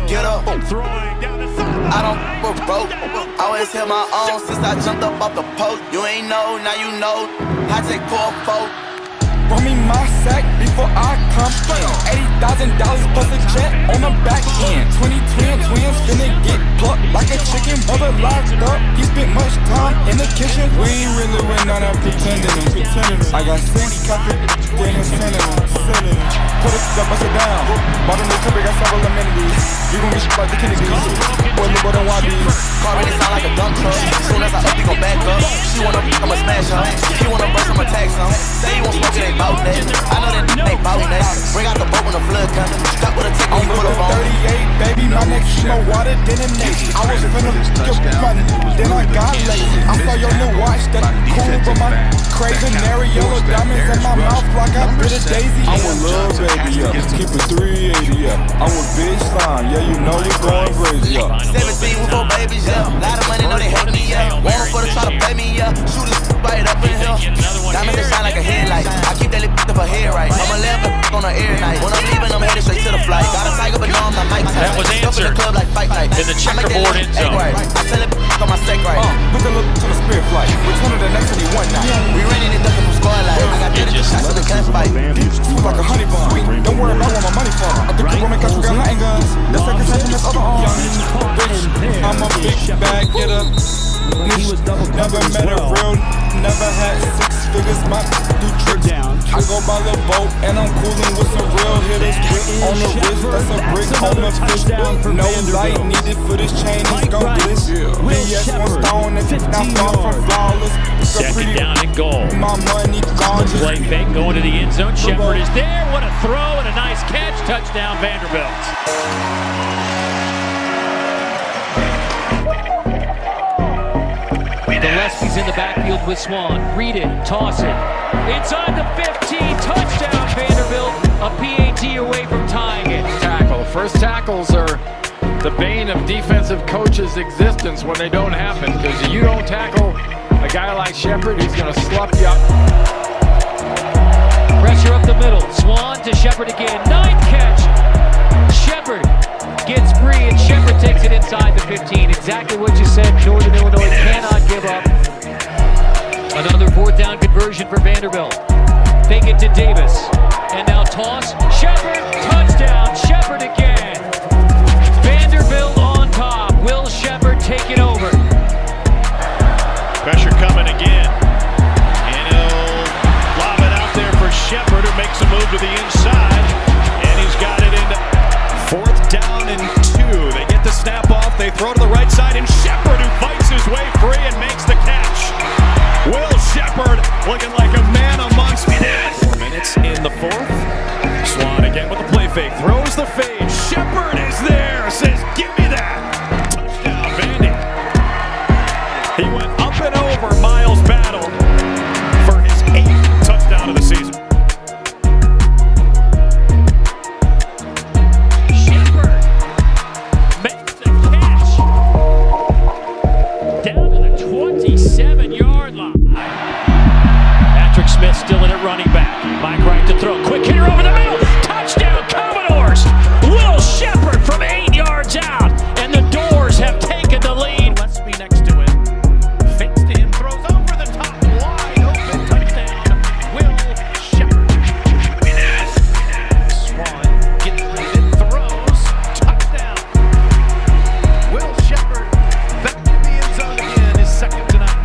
get up. I don't broke. Always held my own since I jumped up off the post. You ain't know, now you know. I take 4-4. Run me my sack before I come in. $80,000 plus a jet on the back end. 20 twins finna get plucked like a chicken. Mother locked up, he spent much time in the kitchen. We ain't really went on that pretending. I got 6 coffee, then it's sending. Put it up, bust it down. Bottom of the cup, got several amenities. You gon' get shit like the Kennedys. Boy, look what I want to be. Car really sound like a dump truck. Soon as I up, he gon' back up. She wanna I'ma smash her. He wanna burst, I'ma tax him. Say he won't smoke, it ain't bout that. I know that they bout that. Bring out the boat when the flood coming. Stop with a tick when you pull up on. 38, baby, my neck more water than a next. I was finna get money, then I got lazy. I saw your new watch that cool, but my crazy yellow diamonds in my mouth like I bit a daisy. I was love, baby, yeah. Keep it 380, yeah. I was bitch fine, yeah, you know you're going crazy, yeah. 17 with 4 babies, yeah. Lot of money, know they hate me, yeah. Want them for to try to pay me, yeah. Shoot this right up in here. Diamonds, they shine like a headlight. I keep that lip up her head right. I'ma left on her air night. When I'm leaving, I'm headed straight to the flight. Got a tiger, but no, I'm not Mike Tyson. That was answered club like fight night. in the checkerboard end zone. Right. I tell it on my stake right. Put the look to the spirit flight. Return to the next 21 night. We running it ducking from squad life. I got 30 shots so they can't fight. Sweet like a honey bun. Sweet. Don't worry about where my money from. I think the woman got you got hunting guns. The second time from this other arm. Bitch, I'm a big bag getter. Never met a real, never had 6 figures. My do tricks. I go by the boat and I'm cooling with some real hitters. On the wrist, that's a brick on the fish. No light needed for this chain. It's gon' bliss. BS 1 stone and not far from flawless. Second down and goal. My money gone. Play fake going to the end zone. Sheppard is there. What a throw and a nice catch. Touchdown Vanderbilt. Gillespie's in the backfield with Swan. Read it, toss it. Inside the 15, touchdown Vanderbilt. A PAT away from tying it. Tackle. First tackles are the bane of defensive coaches' existence when they don't happen. Because you don't tackle a guy like Sheppard, he's going to slough you up. Pressure up the middle. Swan to Sheppard again. 9th catch. Sheppard gets free and Sheppard takes it inside the 15. Exactly what you said. Northern Illinois cannot give up. Another 4th down conversion for Vanderbilt. Fake it to Davis. And now toss. Sheppard, touchdown. Sheppard again. Vanderbilt on top. Will Sheppard take it over? Pressure coming again. And he'll lob it out there for Sheppard, who makes a move to the inside. And he's got it into 4th down and 2. They get the snap off. They throw to the right side. And Sheppard, who fights his way free and makes the catch. Will Sheppard looking like a man amongst men. 4 minutes in the 4th. Swan again with the play fake. Throws the fade. Sheppard is there. Says, give me that. Touchdown, Vandy. He went up and over Miles Battle for his 8th touchdown of the season. Sheppard makes the catch. Down to the 27-yard line. Patrick Smith still in at running back. Mike right to throw. Quick hitter over the middle. Touchdown Commodores. Will Sheppard from 8 yards out. And the Doors have taken the lead. Gillespie next to him. Fakes to him. Throws over the top. Wide open. Touchdown. Will Sheppard. Swan gets it. Throws. Touchdown. Will Sheppard back in the end zone again. His 2nd tonight.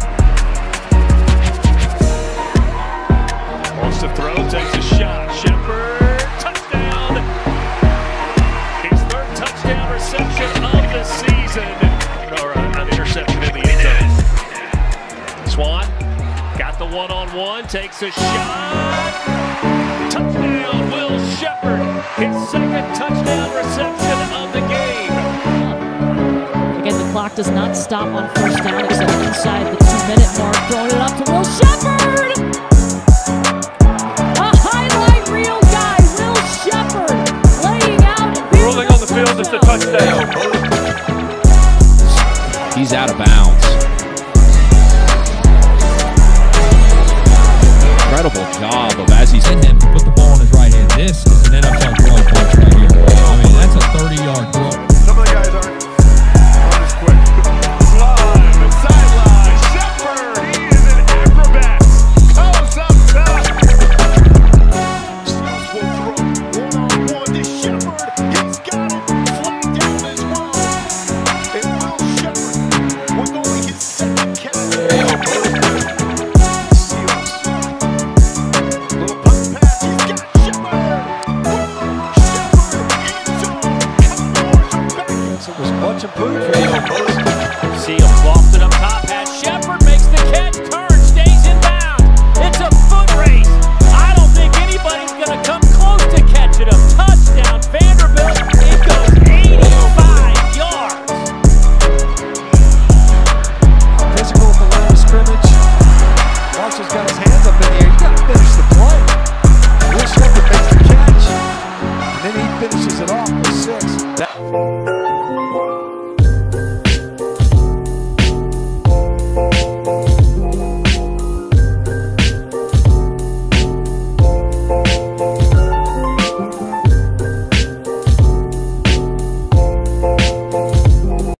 Wants to throw. Takes a shot. Sheppard. Touchdown. His 3rd touchdown reception of the season. Or an interception in the end zone. Swan got the one-on-one. Takes a shot. Touchdown Will Sheppard. His 2nd touchdown reception of the game. Again, the clock does not stop on 1st down except inside the 2-minute mark. Throwing it up to Will Sheppard. A highlight reel guy, Will Sheppard, laying out. Rolling on the field, it's a touchdown. He's out of bounds. Incredible job of as he's in him to put the ball in his right hand. This is an NFL throwing coach right here. I mean, that's a 30-yard throw. defense, it was much improved for the Eagles. See him lofted up top pass. Sheppard makes the catch, turns, stays in bounds. It's a foot race. I don't think anybody's going to come close to catching him. Touchdown, Vanderbilt. It goes 85 yards. Physical at the line of scrimmage. Marshall's got his hands up in the air. You got to finish the play. Will Sheppard makes the catch, and then he finishes it off with 6.